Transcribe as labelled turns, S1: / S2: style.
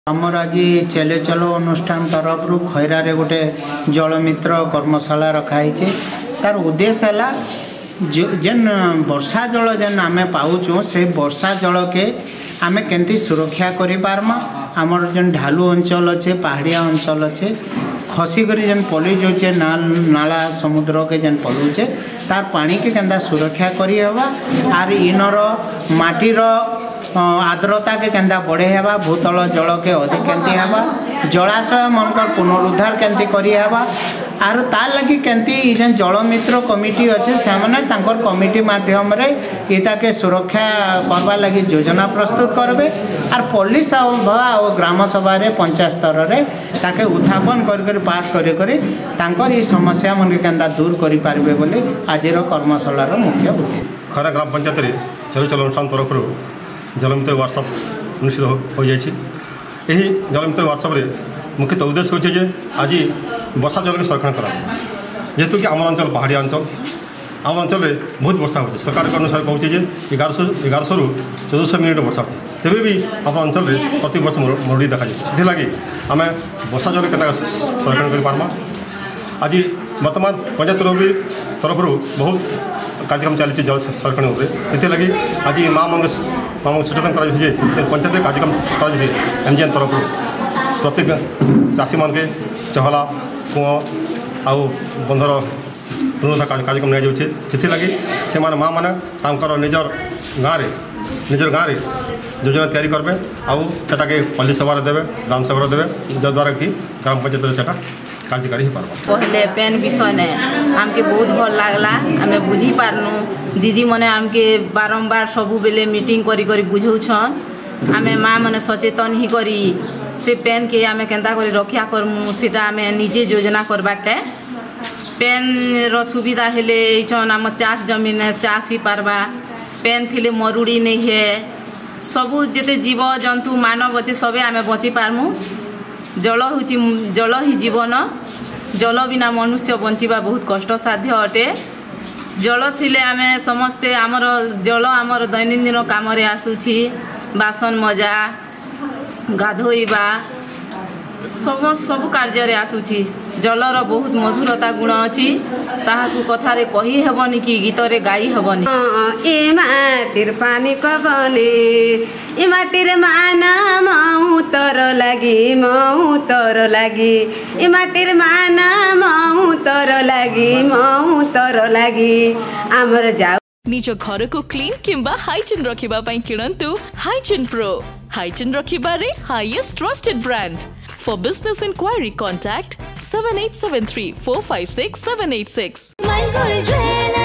S1: आमर आज चले चलो अनुष्ठान तरफ खैरा रे गोटे जलमित्र कर्मशाला रखाई तार उद्देश्य है जेन वर्षा जल जेन आम पाऊँ से वर्षा जल के आम केंती सुरक्षा करि पारमा। आमर जेन ढालू अंचल अच्छे पहाड़िया अंचल अच्छे खसिक जेन पलि जाऊे नाला समुद्र के जेन पलुचे तार पानी के केंदा सुरक्षा करी हवा आर इनर माटीर आर्द्रता के केंदा बढ़े हवा भूतल जल के अधिक केंती हवा जलाशय मनकर पुनरुद्धार केंती करी हवा आर तार लगी केंती जेन जलमित्र कमिटी अच्छे से तांकर कमिटी माध्यम रे इता के सुरक्षा करवा लगी योजना प्रस्तुत करबे आर पल्ली सभा और ग्राम सभा रे पंचायत स्तर रे ताके उत्थापन कर पास करी तांकर ई समस्या मन के केंदा दूर करि पारबे बोली आजिर कर्मशालार मुख्य उद्देश्य।
S2: खरा ग्राम पंचायत रे चलो चलो अनुष्ठान तरफ जलमित्र वर्कशॉप अनुष्ठित हो जाए। यही जलमित्र वर्कशॉप रे मुख्यतः उद्देश्य होचे जे आज वर्षा जल के संरक्षण करा जेहेतु कि आम अंचल पहाड़िया अंचल आम अंचल में बहुत वर्षा होचे सरकार के अनुसार कहूँ जे 1100 रु 1400 मिनट वर्षा होती तेरे भी आप अंचल में प्रति वर्ष मरुड़ी देखा जाए लगी आम वर्षा जल के संरक्षण कर पार्मा। आज बर्तमान पंचायत तरफ बहुत कार्यक्रम चली जल संरक्षण उपरे लगी आज माँ मन सचेतन कर पंचायत कार्यक्रम कर एमजीएन तरफ प्रत्येक चाषी मन के चहला कुआ आउ बंधर पुनरुद्धार कार्यक्रम नि जाऊे लगी से माँ मैंने निजर गाँव में योजना तैयारी करबे आउ सेटा के पल्ली सभा देवे ग्राम सभा देवे जद्वारा कि ग्राम पंचायत सेटा कार्यकारी हो पार्बा।
S3: पहले पेन विषय ने आमके बहुत भल लागला आमे बुझी पारनु दीदी मने आमके बारंबार सबु बेले मीटिंग करी करी बुझौछन आमे माँ मने सचेतन ही करी से पेन के आमे केंता करी रक्षा करमु सेटा आमे निजे योजना करबाटे पेन रो सुविधा हेले छन आम चाष जमीन चाष ही पारबा पेन थिले मरुड़ी नहीं है सबु जेते जीव जंतु मानव अच्छे सबे आमे बची पारमु। जल होची जल ही जीवन जल बिना मनुष्य बंचिबा बहुत कष्ट साध्य अटे। जल थिले आमे समस्ते आमर जल आमर दैनंदिन काम रे आसुछि बासन मजा गाधोइबा सब कार्य रे आसुछि जलर बहुत मधुरता गुण अछि ताहाकु कथा रे कहि हेबनी कि गीत रे गाई हेबनी।
S4: ए माटिर पानी कबने ए माटिर माना मऊ तर लागी ए माटिर माना मऊ तर लागी आमर जाऊ
S5: निज घर को क्लीन किंबा हाइजीन रखिबा पई किणंतु हाइजीन प्रो हाइजीन रखिबा रे highest trusted brand. For business inquiry contact 7873 456 786।